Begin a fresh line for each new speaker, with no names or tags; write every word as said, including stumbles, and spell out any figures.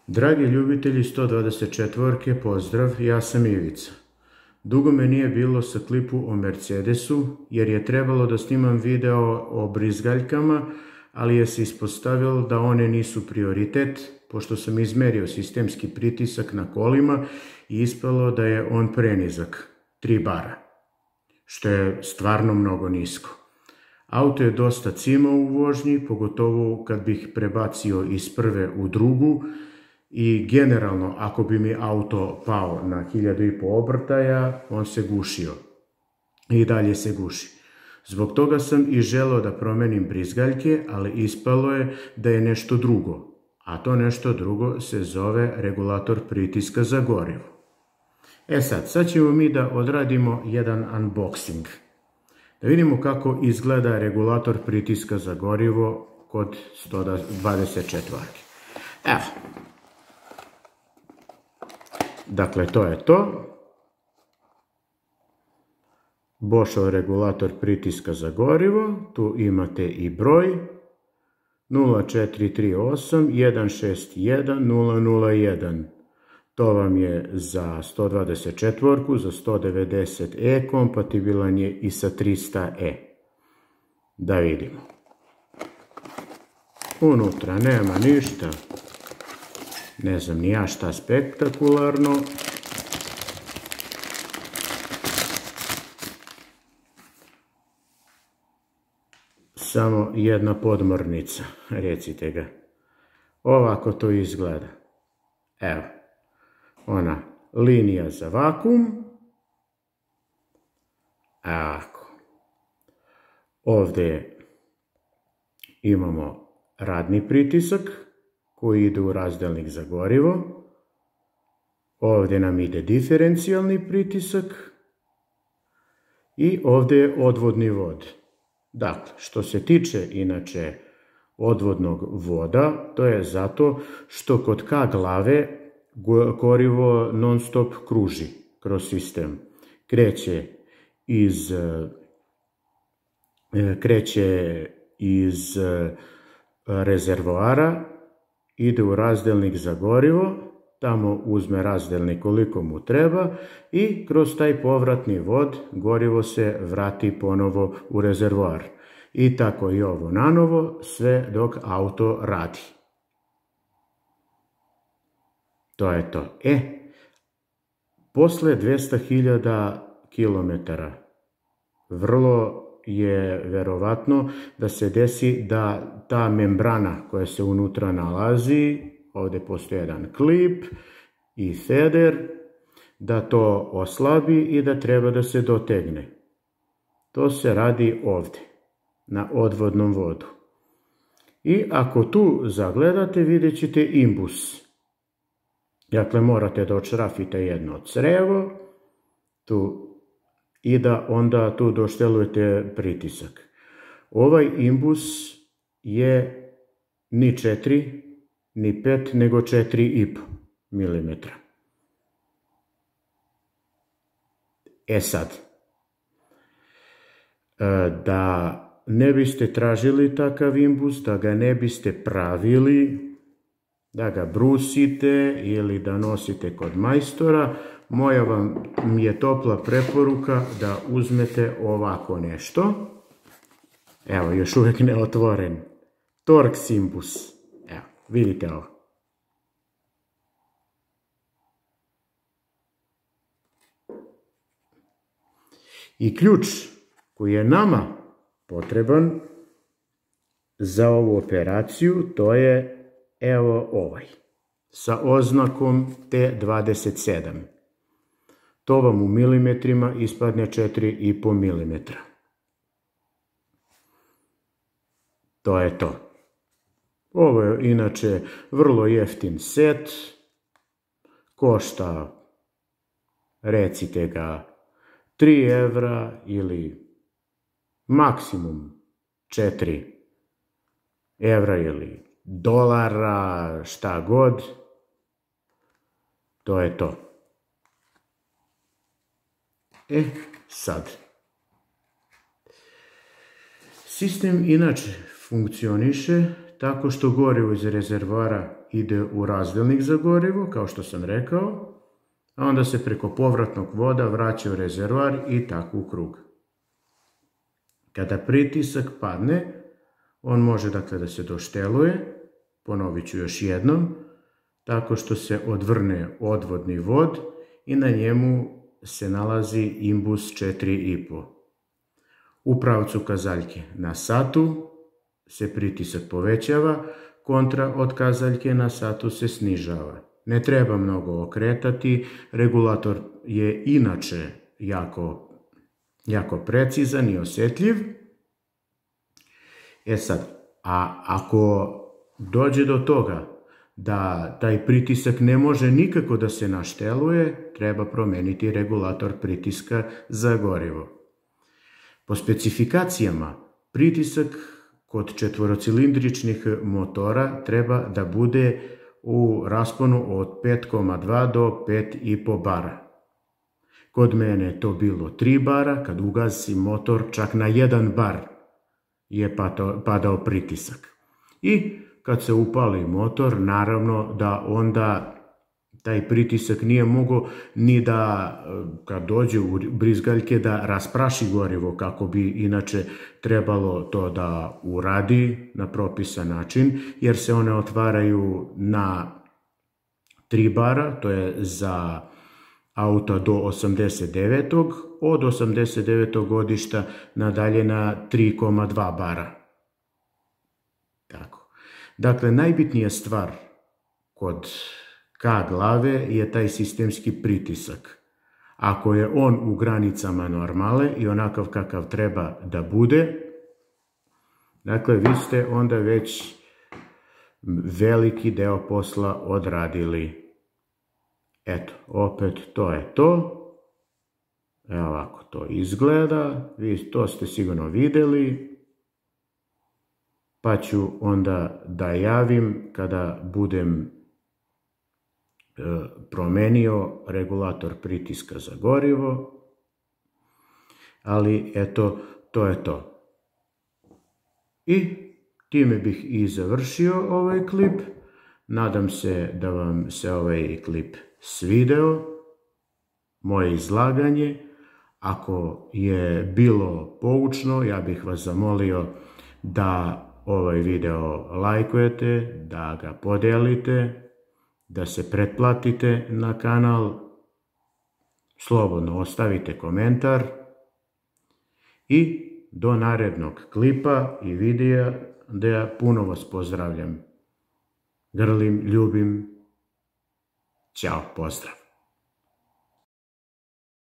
Dragi ljubitelji sto dvadeset četiri, pozdrav, ja sam Ivica. Dugo me nije bilo sa klipu o Mercedesu, jer je trebalo da snimam video o brizgaljkama, ali je se ispostavilo da one nisu prioritet, pošto sam izmerio sistemski pritisak na kolima i ispalo da je on prenizak, tri bara, što je stvarno mnogo nisko. Auto je dosta cimao u vožnji, pogotovo kad bih prebacio iz prve u drugu, i generalno, ako bi mi auto pao na hiljadu i po obrtaja, on se gušio. I dalje se guši. Zbog toga sam i želeo da promenim brizgaljke, ali ispalo je da je nešto drugo. A to nešto drugo se zove regulator pritiska za gorivo. E sad, sad ćemo mi da odradimo jedan unboxing. Da vidimo kako izgleda regulator pritiska za gorivo kod sto dvadeset četiri. Evo. Dakle, to je to. Boschov regulator pritiska za gorivo. Tu imate i broj nula četiri tri osam jedan šest jedan nula nula jedan. To vam je za sto dvadeset četiri, za sto devedeset E, kompatibilan je i sa trista E. Da vidimo. Unutra nema ništa. Ne znam ni ja šta spektakularno. Samo jedna podmornica, recite ga. Ovako to izgleda. Evo, ona linija za vakuum. Ako. Ovdje imamo radni pritisak koji ide u razdelnik za gorivo. Ovdje nam ide diferencijalni pritisak i ovdje je odvodni vod. Dakle, što se tiče inače odvodnog voda, to je zato što kod K glave gorivo non stop kruži kroz sistem. Kreće iz, kreće iz rezervoara, ide u razdelnik za gorivo, tamo uzme razdelnik koliko mu treba i kroz taj povratni vod gorivo se vrati ponovo u rezervoar. I tako i ovo nanovo, sve dok auto radi. To je to. E, posle dvesta hiljada kilometara vrlo je verovatno da se desi da ta membrana koja se unutra nalazi, ovdje postoji jedan klip i feder, da to oslabi i da treba da se dotegne. To se radi ovdje, na odvodnom vodu. I ako tu zagledate, vidjet ćete imbus. Dakle, morate da odšrafite jedno crevo, tu i da onda tu doštelujete pritisak. Ovaj imbus je ni četiri, ni pet, nego četiri i po milimetra. E sad, da ne biste tražili takav imbus, da ga ne biste pravili, da ga brusite ili da nosite kod majstora, moja vam je topla preporuka da uzmete ovako nešto. Evo, još uvijek ne otvoren. Torx imbus. Evo, vidite ovo. I ključ koji je nama potreban za ovu operaciju, to je evo ovaj, sa oznakom T dvadeset sedam. To vam u milimetrima ispadne četiri i po milimetra. To je to. Ovo je inače vrlo jeftin set. Košta, recite ga, tri evra ili maksimum četiri evra ili dolara, šta god. To je to. E, sad. Sistem inače funkcioniše tako što gorivo iz rezervoara ide u razdjelnik za gorivo, kao što sam rekao, a onda se preko povratnog voda vraća u rezervoar i tako u krug. Kada pritisak padne, on može dakle da se došteluje, ponovit ću još jednom, tako što se odvrne odvodni vod i na njemu se nalazi imbus četiri i po. U pravcu kazaljke na satu se pritisak povećava, kontra od kazaljke na satu se snižava. Ne treba mnogo okretati, regulator je inače jako, jako precizan i osjetljiv. E sad, a ako dođe do toga da taj pritisak ne može nikako da se našteluje, treba promeniti regulator pritiska za gorivo. Po specifikacijama, pritisak kod četvorocilindričnih motora treba da bude u rasponu od pet zarez dva do pet zarez pet bara. Kod mene je to bilo tri bara, kad ugasim motor čak na jedan bar je padao pritisak. I kad se upali motor, naravno da onda taj pritisak nije mogao ni da, kad dođe u brizgaljke, da raspraši gorivo kako bi inače trebalo to da uradi na propisan način, jer se one otvaraju na tri bara, to je za auta do osamdeset devetog, od osamdeset devetog godišta nadalje na tri zarez dva bara. Tako. Dakle, najbitnija stvar kod K glave je taj sistemski pritisak. Ako je on u granicama normale i onakav kakav treba da bude, dakle, vi ste onda već veliki deo posla odradili. Eto, opet to je to. Evo ovako to izgleda. Vi to ste sigurno vidjeli. Pa ću onda da javim kada budem promenio regulator pritiska za gorivo. Ali eto, to je to. I time bih i završio ovaj klip. Nadam se da vam se ovaj klip svideo, moje izlaganje. Ako je bilo poučno, ja bih vas zamolio da ovaj video lajkujete, da ga podelite, da se pretplatite na kanal, slobodno ostavite komentar i do narednog klipa i videa da ja puno vas pozdravljam. Grlim, ljubim. Ćao, pozdrav.